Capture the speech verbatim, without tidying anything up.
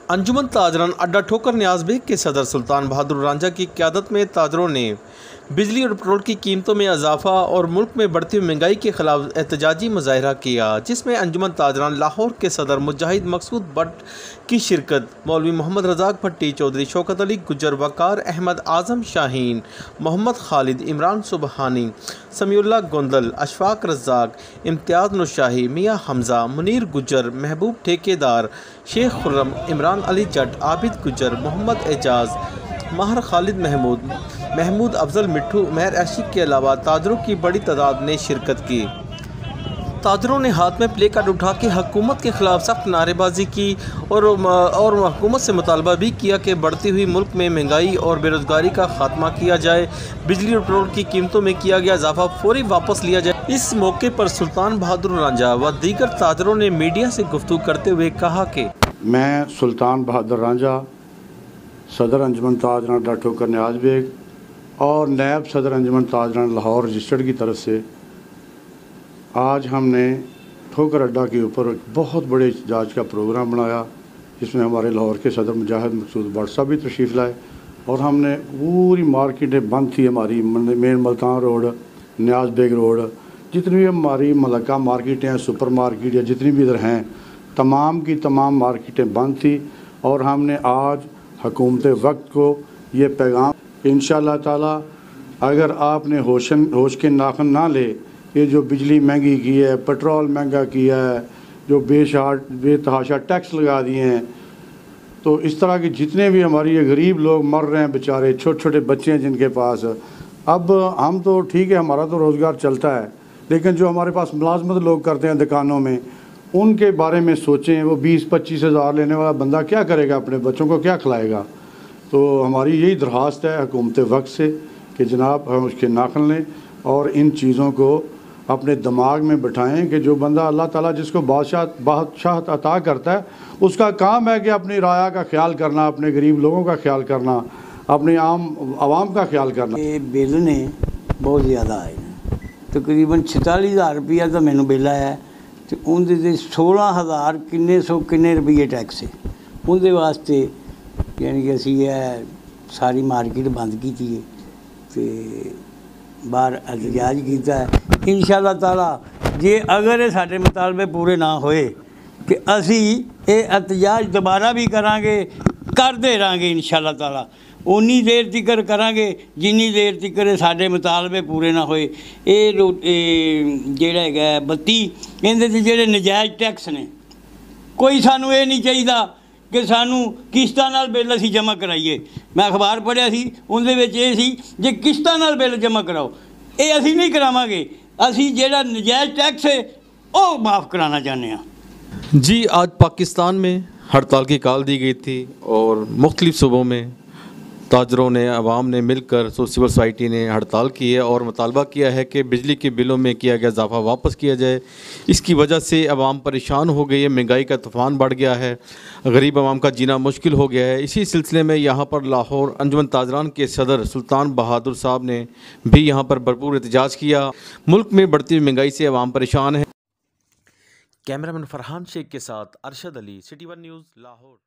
अंजुमन ताजरान अड्डा ठोकर न्याज बेग के सदर सुल्तान बहादुर रांझा की क़यादत में ताजरों ने बिजली और पेट्रोल की कीमतों में इजाफा और मुल्क में बढ़ती हुई महंगाई के खिलाफ एहतजाजी मुजाहरा किया, जिसमें अंजुमन ताजरान लाहौर के सदर मुजाहिद मकसूद भट्ट की शिरकत, मौलवी मोहम्मद रज़ाक भट्टी, चौधरी शौकत अली गुज्जर, वकार अहमद आज़म शाहीन, मोहम्मद खालिद, इमरान सुबहानी, समीउल्लाह गोंदल, अशफाक रज़ाक, इम्तियाज़ नुशाही, मियाँ हमज़ा, मुनीर गुज्जर, महबूब ठेकेदार, शेख खुर्रम, इमरान अली जट, आबिद गुज्जर, मोहम्मद एजाज, माहर खालिद महमूद, महमूद अफजल मिट्ठू, महर आशिक के अलावा ताजरों की बड़ी तादाद ने शिरकत की। ताजरों ने हाथ में प्ले कार्ड उठा के हुकूमत के खिलाफ सख्त नारेबाजी की और और हुकूमत से मुतालबा भी किया कि बढ़ती हुई मुल्क में महंगाई और बेरोज़गारी का खात्मा किया जाए, बिजली और पेट्रोल की कीमतों में किया गया इजाफा फौरी वापस लिया जाए। इस मौके पर सुल्तान बहादुर रांझा व दीगर ताजरों ने मीडिया से गुफ्तगू करते हुए कहा कि मैं सुल्तान बहादुर रांझा, सदर अंजुमन ताजरान अड्डा ठोकर न्याज बेग और नायब सदर अंजुमन ताजरान लाहौर रजिस्टर्ड की तरफ से आज हमने ठोकर अड्डा के ऊपर एक बहुत बड़े एहतजाज का प्रोग्राम बनाया, जिसमें हमारे लाहौर के सदर मुजाहिद मकसूद भट्ट साहब भी तशरीफ़ लाए और हमने पूरी मार्केटें बंद थी हमारी, main Multan road, Niaz Baig road, जितनी भी हमारी मलका मार्केटें हैं, सुपर मार्केट या जितनी भी इधर हैं, तमाम की तमाम मार्केटें बंद थी। और हमने आज हुकूमत वक्त को ये पैगाम, इंशाअल्लाह ताला अगर आपने होशन होश के नाखन ना ले, ये जो बिजली महंगी की है, पेट्रोल महंगा किया है, जो बेशार बेतहाशा टैक्स लगा दिए हैं, तो इस तरह के जितने भी हमारी ये गरीब लोग मर रहे हैं बेचारे, छोटे छोटे बच्चे हैं जिनके पास, अब हम तो ठीक है हमारा तो रोज़गार चलता है, लेकिन जो हमारे पास मुलाजमत लोग करते हैं दुकानों में, उनके बारे में सोचें। वो बीस पच्चीस हज़ार लेने वाला बंदा क्या करेगा, अपने बच्चों को क्या खिलाएगा। तो हमारी यही दरख्वास्त है हुकूमत वक्त से कि जनाब हम उसके नाखन लें और इन चीज़ों को अपने दिमाग में बिठाएं कि जो बंदा अल्लाह ताला जिसको बादशाह बादशाह अता करता है, उसका काम है कि अपनी राया का ख्याल करना, अपने गरीब लोगों का ख्याल करना, अपनी आम आवाम का ख्याल करना। ये बिल ने बहुत ज़्यादा आए, तकरीबन छताली हज़ार रुपया तो मैनू बिल आया, तो उनके सोलह हज़ार किन्ने सौ किन्ने रुपये टैक्स है। उनके वास्ते यानी कि असी सारी मार्केट बंद की थी, तो बाहर एहतजाज किया है। इंशाअल्लाह ताला जे अगर ये साडे मुतालबे पूरे ना होए कि असी ये एहतजाज दोबारा भी करांगे, करते रहांगे इंशाअल्लाह ताला। उन्नी देर तिकर करांगे जिन्नी देर तिकर साडे मुतालबे पूरे ना होए। ये जिहड़ा हैगा बत्ती इहदे ते जिहड़े नजायज़ टैक्स ने, कोई सानू ये नहीं चाहिदा कि सानू किश्तां नाल बिल असीं जमा कराइए। मैं अखबार पढ़िया सी, उहदे विच ये सी जे किश्तां नाल बिल जमा कराओ, ये असीं नहीं करावांगे। असीं जिहड़ा नजायज़ टैक्स है वो माफ़ कराना चाहते हैं। जी, आज पाकिस्तान में हड़ताल की कॉल दी गई थी और मुख्तलिफ सूबों में ताजरों ने, आवाम ने मिलकर, सिविल सोसाइटी ने हड़ताल की है और मुतालबा किया है कि बिजली के बिलों में किया गया इजाफा वापस किया जाए। इसकी वजह से आवाम परेशान हो गई है, महंगाई का तूफ़ान बढ़ गया है, गरीब आवाम का जीना मुश्किल हो गया है। इसी सिलसिले में यहाँ पर लाहौर अंजुमन ताजरान के सदर सुल्तान बहादुर साहब ने भी यहाँ पर भरपूर एहतजाज किया। मुल्क में बढ़ती हुई महंगाई से आवाम परेशान है। कैमरामैन फरहान शेख के साथ Arshad Ali, city one news, Lahore.